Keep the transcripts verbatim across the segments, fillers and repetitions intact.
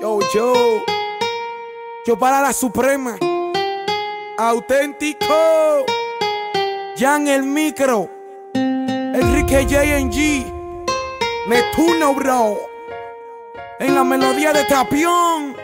Yo, yo, yo para la Suprema, auténtico, Jan el Micro, Enrique J N G, Neptuno, bro, en la melodía de Tapión,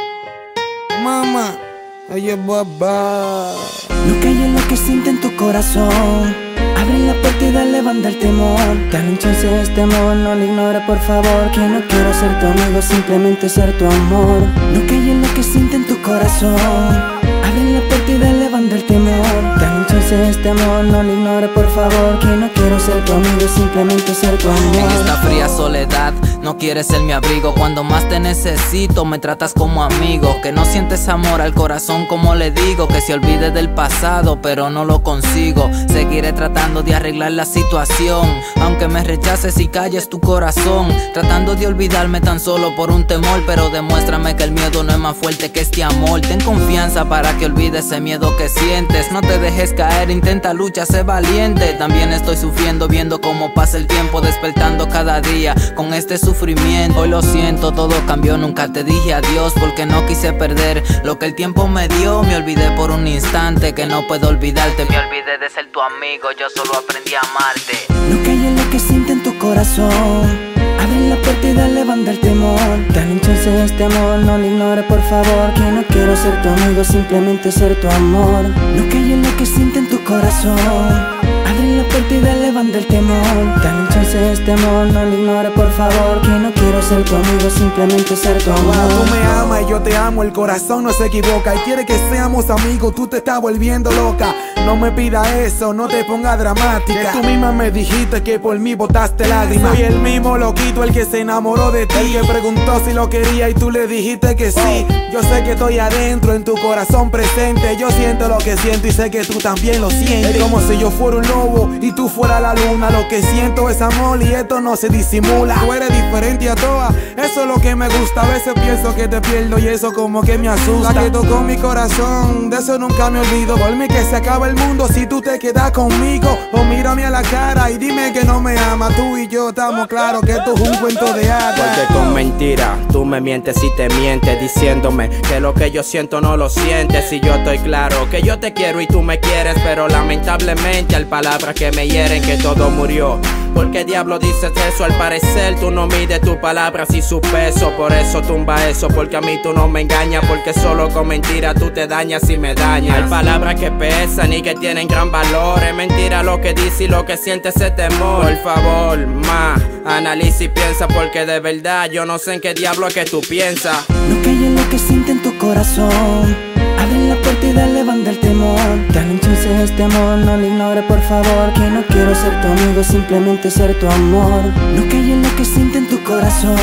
mamá, oye, babá. Lo que hay es lo que siente en tu corazón. Abre la puerta y dale banda al temor. Dale un chance a este amor, no lo ignore por favor. Que no quiero ser tu amigo, simplemente ser tu amor. Lo que hay es lo que siente en tu corazón. Abre la puerta y dale banda al temor. Dale un chance a este amor, no lo ignore por favor. Que no quiero ser tu amigo, simplemente ser tu amor. En esta fría soledad no quieres ser mi abrigo. Cuando más te necesito me tratas como amigo. Que no sientes amor al corazón como le digo. Que se olvide del pasado pero no lo consigo. Seguiré tratando de arreglar la situación, aunque me rechaces y calles tu corazón. Tratando de olvidarme tan solo por un temor, pero demuéstrame que el miedo no es más fuerte que este amor. Ten confianza para que olvides ese miedo que sientes. No te dejes caer, intenta lucha, sé valiente. También estoy sufriendo viendo cómo pasa el tiempo, despertando cada día con este sufrimiento. Hoy lo siento, todo cambió, nunca te dije adiós porque no quise perder lo que el tiempo me dio. Me olvidé por un instante que no puedo olvidarte. Me olvidé de ser tu amigo, yo solo aprendí a amarte. Lo que hay es lo que siente en tu corazón. Abre la puerta y dale banda al temor. Dale un chance a este amor, no lo ignore por favor. Que no quiero ser tu amigo, simplemente ser tu amor. Lo que hay es lo que siente en tu corazón. Abre la puerta y dale banda al temor. Dale un chance a este amor, no lo ignore por favor. Que no quiero ser tu amigo, simplemente ser tu amor. Tú me amas y yo te amo, el corazón no se equivoca. Y quiere que seamos amigos, tú te estás volviendo loca. No me pidas eso, no te pongas dramática. Que tú misma me dijiste que por mí botaste lágrimas. Soy el mismo loquito, el que se enamoró de ti, el que preguntó si lo quería y tú le dijiste que sí. Yo sé que estoy adentro, en tu corazón presente. Yo siento lo que siento y sé que tú también lo sientes. Es como si yo fuera un lobo y tú fueras la luna. Lo que siento es amor y esto no se disimula. Tú eres diferente a todas, eso es lo que me gusta. A veces pienso que te pierdo y eso como que me asusta. La que tocó mi corazón, de eso nunca me olvido. Por mí que se acaba el mundo si tú te quedas conmigo. O mírame a la cara y dime que no me amas. Tú y yo estamos claros que esto es un cuento de hadas. Porque con mentira tú me mientes y te mientes, diciéndome que lo que yo siento no lo sientes. Y yo estoy claro que yo te quiero y tú me quieres, pero lamentablemente hay palabras que me hieren, que todo murió. ¿Por qué diablo dices eso? Al parecer tú no mides tus palabras y su peso. Por eso tumba eso, porque a mí tú no me engañas. Porque solo con mentira tú te dañas y me dañas. Hay palabras que pesan y que tienen gran valor. Es mentira lo que dice y lo que siente ese temor. Por favor, ma, analiza y piensa, porque de verdad yo no sé en qué diablo es que tú piensas. Lo que hay es lo que siente en tu corazón. Abre la puerta y dale banda al temor. Dale un chance a este amor, no lo ignore por favor. Que no quiero ser tu amigo, simplemente ser tu amor. Lo que hay es lo que siente en tu corazón.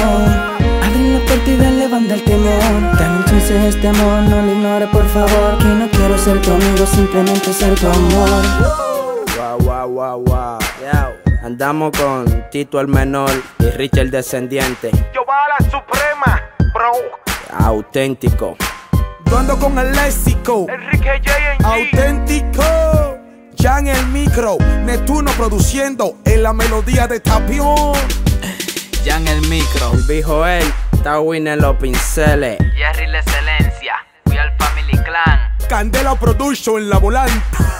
Abre la puerta y dale banda al temor. Dale un chance a este amor, no lo ignore por favor. Que no quiero ser tu amigo, simplemente ser tu amor. Wow, wow, wow, wow. Andamos con Tito el Menor y Rich el Descendiente. Yo va a la Suprema, bro. Auténtico. Yo ando con el léxico, Enrique J N G, auténtico, Jan el Micro, Neptuno produciendo en la melodía de Tapión. Jan el Micro, El viejo él, Tawin en los pinceles. Jerry la excelencia, We Are Family Clan. Candela Production en la volante.